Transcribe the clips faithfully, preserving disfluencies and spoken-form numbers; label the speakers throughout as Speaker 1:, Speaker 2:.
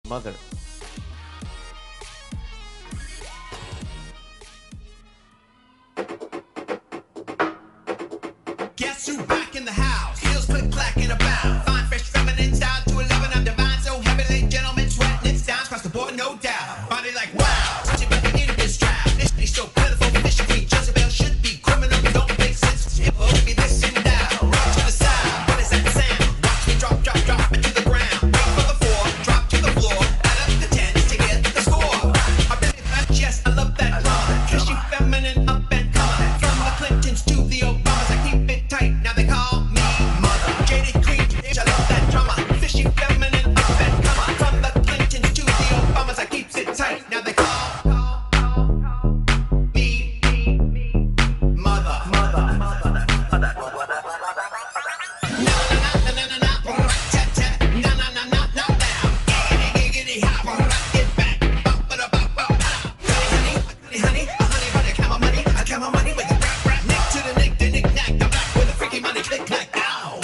Speaker 1: Mother.
Speaker 2: Guess who back in the house? Heels click clack in a bow. Fine, fresh, feminine style to eleven. I'm divine, so heavily, gentlemen, sweating it's down across the board, no doubt. Body like wow, she back in this trap. It's so plentiful, fish queen Jezebel should be criminal. Don't make sense. Oh, be this and that. Rock to the side. What is that sound? Watch me drop, drop, drop it to the ground. Wait for the four, drop to the floor. Add up the tens to get the score. I bet that yes, I love that drama. Fishy, feminine, up and coming. From the Clintons to the Obamas, I keep it tight. Now they call me mother. Jaded cream, I love that drama. Fishy, feminine, up and coming. From the Clintons to the Obamas, I keep it tight. Now they call me mother. Mother. Mother. Na na na na na na. Tat tat. Na na na na na now. Giggity giggity hop. Get back. Bop ba da bop bop. Honey honey honey honey honey. Count my money. I count my money with the rap rap. Nick to the nick the knick knack. I'm back with the freaky money click clack. Ow.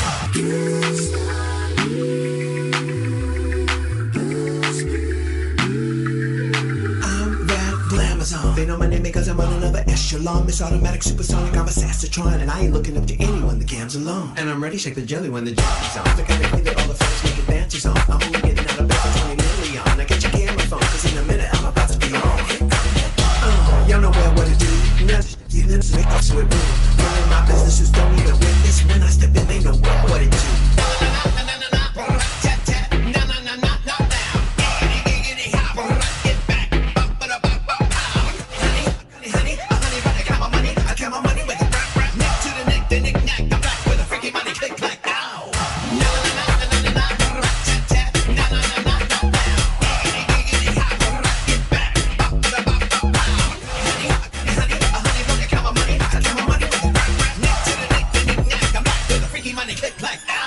Speaker 2: I'm that glamazon. They know my name because I'm on another echelon. Miss automatic supersonic, I'm a Saskatron. And I ain't looking up to anyone, the gam's alone. And I'm ready, shake the jelly when the jelly's on. The kind of thing that all the fellas make advances on. I'm only getting out of bed for twenty million. Now get your camera phone, cause in a minute I'm about to be on. Uh, y'all know where what to do. You didn't make up so it boom. Running my business, who's don't even witness. When I step in, they know what, what it do. Money click clack.